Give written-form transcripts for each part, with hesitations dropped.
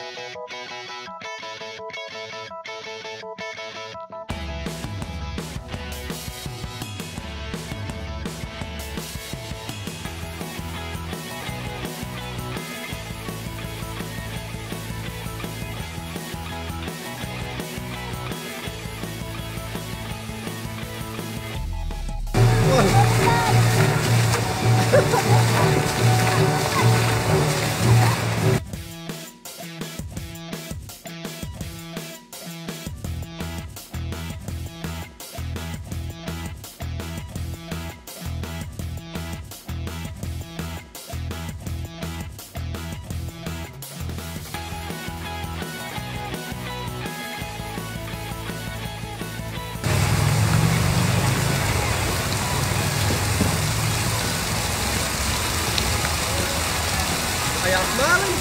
Are y'all smiling?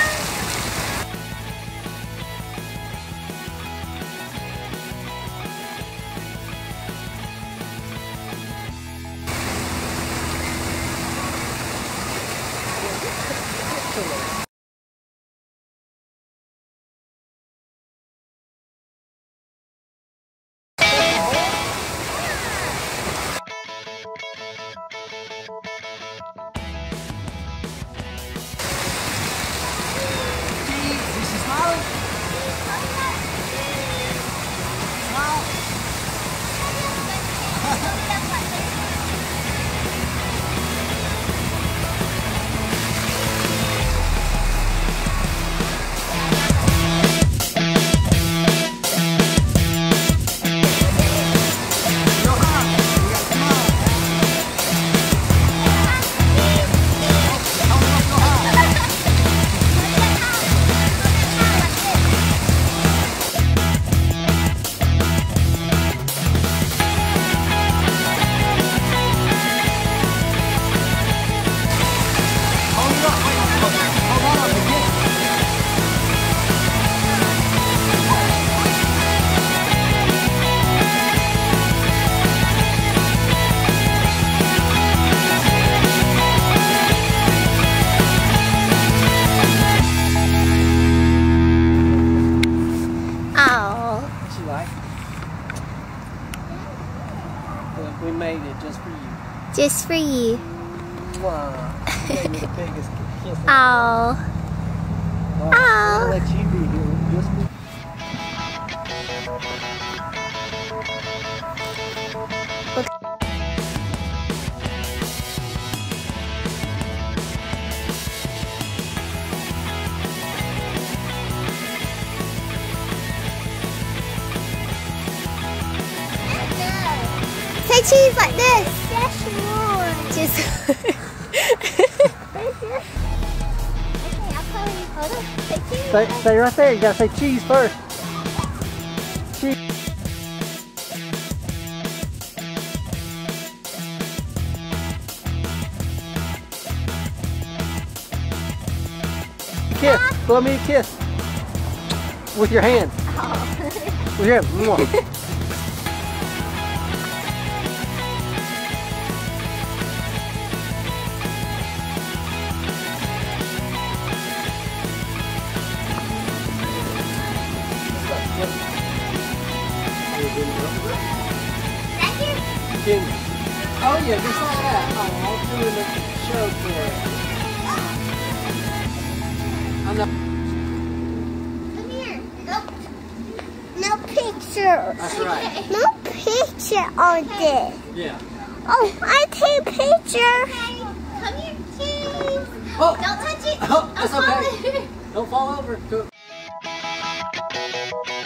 We made it just for you. Just for you. Wow. You gave me the biggest kiss. Oh. Well, Oh. I'll let you be here just for Say cheese like this. Just one. Just. Okay, I'll call you. Hold on. Say cheese. Say right there. You gotta say cheese first. Cheese. Kiss. Blow me a kiss. With your hand. With your hand. Mwah. Oh yeah, just like that. Oh, I'll do the show for it. I'm not. Come here. No pictures. That's right. No picture on this. Yeah. Oh, I take picture. Come here, cheese. Oh. Don't touch it. Oh, that's Don't fall okay. over. Don't fall over. Go.